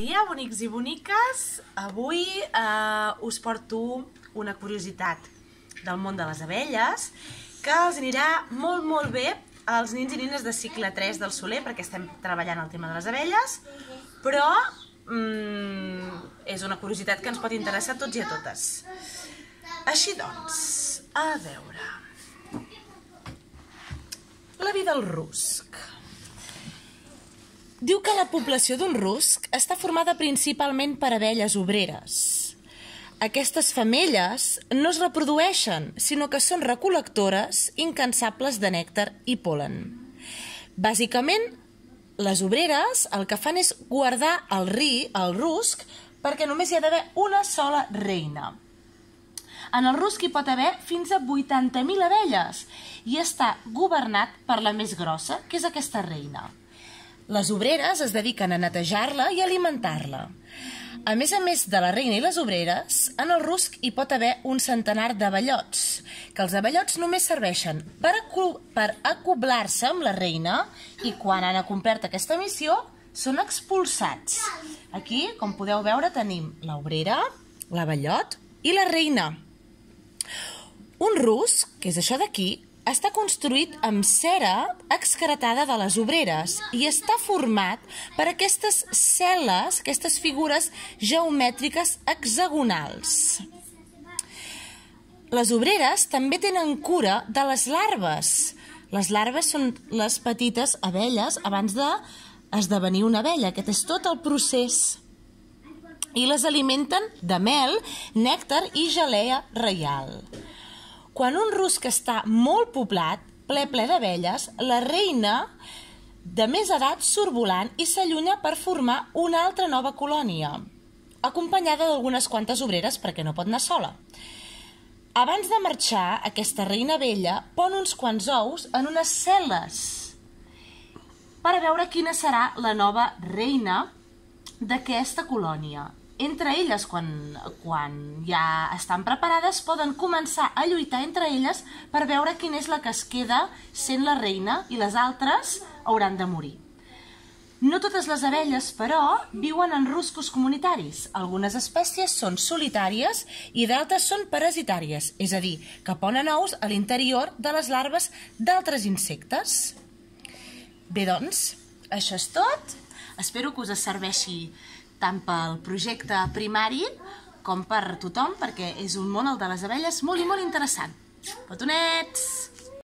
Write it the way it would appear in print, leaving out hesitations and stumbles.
dia, bonics i boniques. Avui us porto una curiositat del món de les abelles que els anirà molt bé als nins i nines de cicle 3 del Soler, perquè estem treballant el tema de les abelles, però és una curiositat que ens pot interessar a tots i a totes. Així doncs, a veure... La vida del rusc. Diu que la població d'un rusc està formada principalment per abelles obreres. Aquestes femelles no es reprodueixen, sinó que són recol·lectores incansables de nèctar i pol·len. Bàsicament, les obreres el que fan és guardar el rusc perquè només hi ha d'haver una sola reina. En el rusc hi pot haver fins a 80.000 abelles i està governat per la més grossa, que és aquesta reina. Les obreres es dediquen a netejar-la i alimentar-la. A més de la reina i les obreres, en el rusc hi pot haver un centenar d'avellots, que els avellots només serveixen per acoblar-se amb la reina i quan han acomplert aquesta missió són expulsats. Aquí, com podeu veure, tenim l'obrera, l'avellot i la reina. Un rusc, que és això d'aquí, està construït amb cera excretada de les obreres i està format per aquestes cel·les, aquestes figures geomètriques hexagonals. Les obreres també tenen cura de les larves. Les larves són les petites abelles abans d'esdevenir una abella. Aquest és tot el procés. I les alimenten de mel, nèctar i gelea reial. Quan un rusc està molt poblat, ple d'abelles, la reina de més edat surt volant i s'allunya per formar una altra nova colònia, acompanyada d'algunes quantes obreres perquè no pot anar sola. Abans de marxar, aquesta reina vella pon uns quants ous en unes cel·les per veure quina serà la nova reina d'aquesta colònia. Entre elles, quan ja estan preparades, poden començar a lluitar entre elles per veure quina és la que es queda sent la reina i les altres hauran de morir. No totes les abelles, però, viuen en ruscos comunitaris. Algunes espècies són solitàries i d'altres són parasitàries, és a dir, que ponen ous a l'interior de les larves d'altres insectes. Bé, doncs, això és tot. Espero que us serveixi tant pel projecte primari com per tothom, perquè és un món, el de les abelles, molt i molt interessant. Petonets!